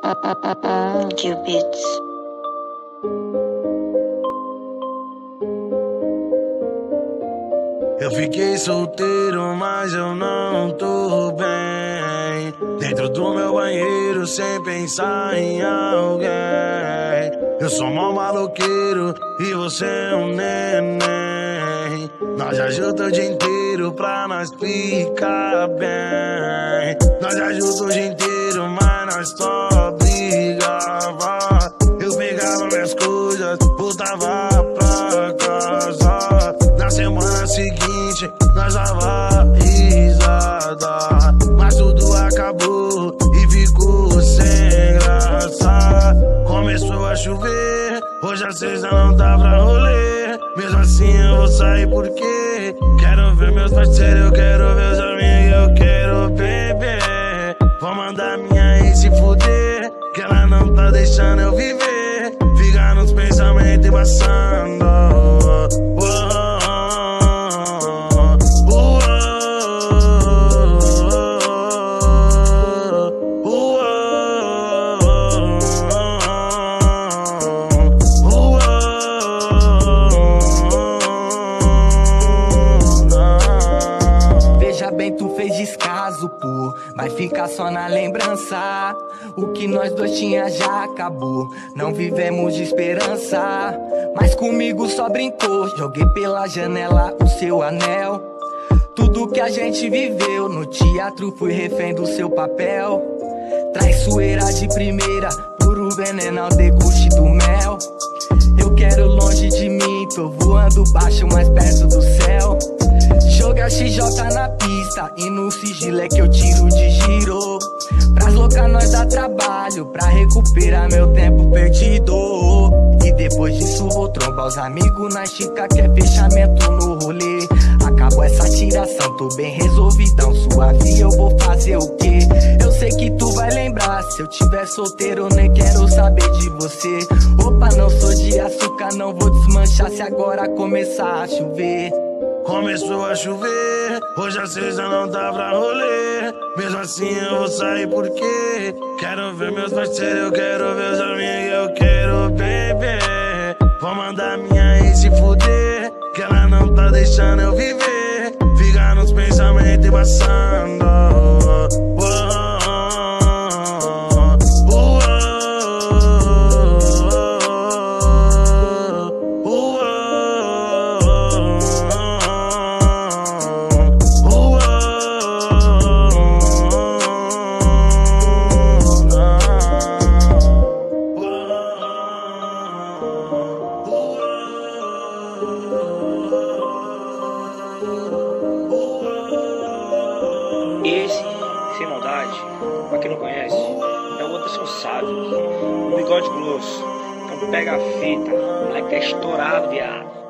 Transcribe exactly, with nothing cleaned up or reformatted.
Cupid's. Eu fiquei solteiro, mas eu não tô bem. Dentro do meu banheiro, sem pensar em alguém. Eu sou mó maloqueiro e você é um neném. Nós já juntos o dia inteiro pra nós ficar bem. Nós já juntos o dia inteiro, mas nós só brigava. Eu pegava minhas coisas, voltava pra casa. Na semana seguinte, nós dava risada. Mas tudo acabou e ficou sem graça. Começou a chover, hoje às seis não dá pra rolê. Mesmo assim eu vou sair porque quero ver meus parceiros, eu quero ver os amigos, eu quero beber. Vou mandar minha ex se fuder, que ela não tá deixando eu viver. Fica nos pensamentos embaçando. Bem, tu fez descaso, pô, vai ficar só na lembrança. O que nós dois tinha já acabou, não vivemos de esperança. Mas comigo só brincou, joguei pela janela o seu anel. Tudo que a gente viveu no teatro, fui refém do seu papel. Traiçoeira de primeira, puro veneno ao deguste do mel. Eu quero longe de mim, tô voando baixo, mais perto do céu. Joga X J na pista e no sigilo é que eu tiro de giro. Pras loucas nós dá trabalho, pra recuperar meu tempo perdido. E depois disso vou trombar os amigos na estica, que é fechamento no rolê. Acabou essa tiração, tô bem resolvidão, suave, eu vou fazer o quê? Eu sei que tu vai lembrar, se eu tiver solteiro nem quero saber de você. Opa, não sou de açúcar, não vou desmanchar se agora começar a chover. Começou a chover, hoje às seis não dá pra rolê. Mesmo assim eu vou sair porque quero ver meus parceiros, eu quero ver os amigos, eu quero beber. Vou mandar minha ex se fuder, que ela não tá deixando eu viver. Fica nos pensamentos embaçando. Esse, sem maldade, pra quem não conhece, é o Anderson Sávio, o bigode grosso, então pega a fita, o moleque é estourado, viado.